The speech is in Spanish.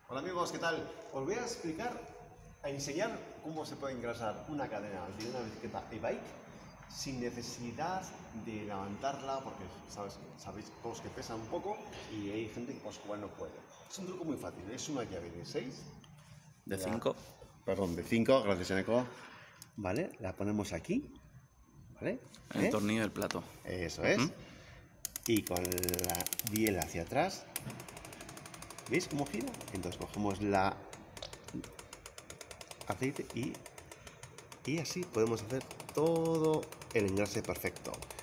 Hola amigos, ¿qué tal? Os voy a enseñar cómo se puede engrasar una cadena de una bicicleta e-bike sin necesidad de levantarla, porque sabéis todos que pesa un poco y hay gente que pues igual no puede. Es un truco muy fácil, es una llave de 6. De 5. Perdón, de 5, gracias Eneco. Vale, la ponemos aquí, ¿vale? El tornillo del plato. Eso es. Y con la biela hacia atrás, ¿veis cómo gira? Entonces cogemos la aceite y así podemos hacer todo el engrase perfecto.